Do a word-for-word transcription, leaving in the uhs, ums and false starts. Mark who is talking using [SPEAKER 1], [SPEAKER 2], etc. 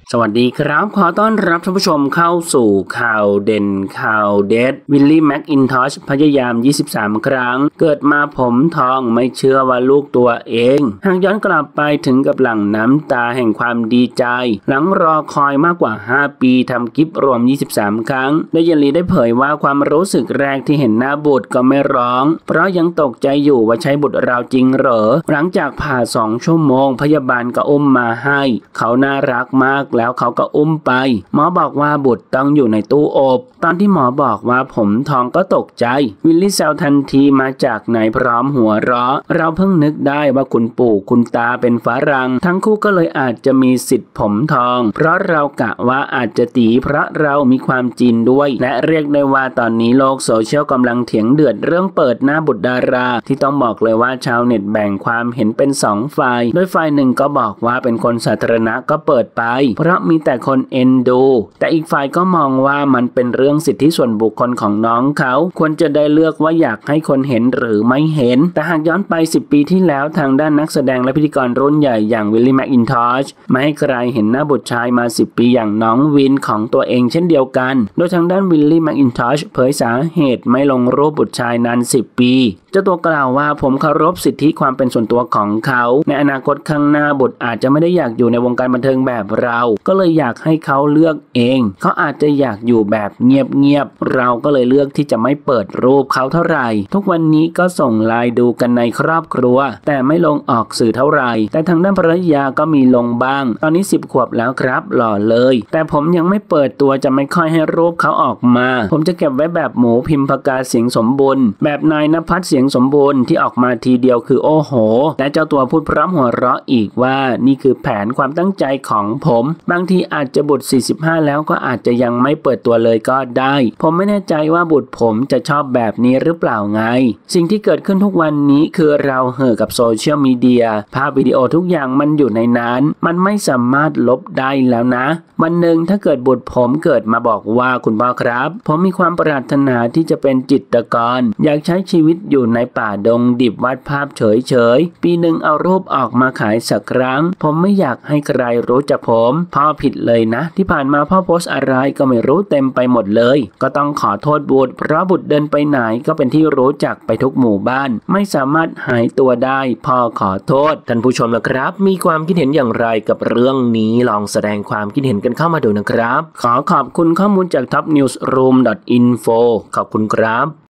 [SPEAKER 1] สวัสดีครับขอต้อนรับท่านผู้ชมเข้าสู่ข่าวเด่นข่าวเด็ดวิลลี่แม็กอินทอชพยายามยี่สิบสามครั้งเกิดมาผมทองไม่เชื่อว่าลูกตัวเองหากย้อนกลับไปถึงกับหลั่งน้ำตาแห่งความดีใจหลังรอคอยมากกว่าห้าปีทำกิฟรวมยี่สิบสามครั้งโดยเยลลี่ได้เผยว่าความรู้สึกแรกที่เห็นหน้าบุตรก็ไม่ร้องเพราะยังตกใจอยู่ว่าใช้บุตรเราจริงเหรอหลังจากผ่าสองชั่วโมงพยาบาลก็อุ้มมาให้เขาน่ารักมากแล้วเขาก็อุ้มไปหมอบอกว่าบุตรต้องอยู่ในตู้อบตอนที่หมอบอกว่าผมทองก็ตกใจวิลลี่แซวทันทีมาจากไหนพร้อมหัวเราะเราเพิ่งนึกได้ว่าคุณปู่คุณตาเป็นฝรั่งทั้งคู่ก็เลยอาจจะมีสิทธิ์ผมทองเพราะเรากะว่าอาจจะตีเพราะเรามีความจีนด้วยและเรียกได้ว่าตอนนี้โลกโซเชียลกำลังเถียงเดือดเรื่องเปิดหน้าบุตรดาราที่ต้องบอกเลยว่าชาวเน็ตแบ่งความเห็นเป็นสองฝ่ายโดยฝ่ายหนึ่งก็บอกว่าเป็นคนสาธารณะก็เปิดไปเพราะมีแต่คนเอ็นดูแต่อีกฝ่ายก็มองว่ามันเป็นเรื่องสิทธิส่วนบุคคลของน้องเขาควรจะได้เลือกว่าอยากให้คนเห็นหรือไม่เห็นแต่หากย้อนไปสิบปีที่แล้วทางด้านนักแสดงและพิธีกรรุ่นใหญ่อย่างวิลลี่แม็กอินทอชไม่ให้ใครเห็นหน้าบุตรชายมาสิบปีอย่างน้องวินของตัวเองเช่นเดียวกันโดยทางด้านวิลลี่แม็กอินทอชเผยสาเหตุไม่ลงรูปบุตรชายนานสิบปีเจ้าตัวกล่าวว่าผมเคารพสิทธิความเป็นส่วนตัวของเขาในอนาคตข้างหน้าบุตรอาจจะไม่ได้อยากอยู่ในวงการบันเทิงแบบเราก็เลยอยากให้เขาเลือกเองเขาอาจจะอยากอยู่แบบเงียบๆเราก็เลยเลือกที่จะไม่เปิดรูปเขาเท่าไหร่ทุกวันนี้ก็ส่งไลน์ดูกันในครอบครัวแต่ไม่ลงออกสื่อเท่าไหร่แต่ทางด้านภรรยาก็มีลงบ้างตอนนี้สิบขวบแล้วครับหล่อเลยแต่ผมยังไม่เปิดตัวจะไม่ค่อยให้รูปเขาออกมาผมจะเก็บไว้แบบหมูพิมพากาเสียงสมบูรณ์แบบนายณภัทรเสียงสมบูรณ์ที่ออกมาทีเดียวคือโอ้โหและเจ้าตัวพูดพร้อมหัวเราะอีกว่านี่คือแผนความตั้งใจของผมบางทีอาจจะบุตรสี่สิบห้าแล้วก็อาจจะยังไม่เปิดตัวเลยก็ได้ผมไม่แน่ใจว่าบุตรผมจะชอบแบบนี้หรือเปล่าไงสิ่งที่เกิดขึ้นทุกวันนี้คือเราเห่อกับโซเชียลมีเดียภาพวิดีโอทุกอย่างมันอยู่ในนั้นมันไม่สามารถลบได้แล้วนะวันหนึ่งถ้าเกิดบุตรผมเกิดมาบอกว่าคุณพ่อครับผมมีความปรารถนาที่จะเป็นจิตรกรอยากใช้ชีวิตอยู่ในป่าดงดิบวาดภาพเฉยๆปีหนึ่งเอารูปออกมาขายสักครั้งผมไม่อยากให้ใครรู้จักผมพ่อผิดเลยนะที่ผ่านมาพ่อโพสต์อะไรก็ไม่รู้เต็มไปหมดเลยก็ต้องขอโทษบุตรเพราะบุตรเดินไปไหนก็เป็นที่รู้จักไปทุกหมู่บ้านไม่สามารถหายตัวได้พ่อขอโทษท่านผู้ชมนะครับมีความคิดเห็นอย่างไรกับเรื่องนี้ลองแสดงความคิดเห็นกันเข้ามาดูนะครับขอขอบคุณข้อมูลจาก ท็อปนิวส์รูม ดอท อินโฟ ขอบคุณครับ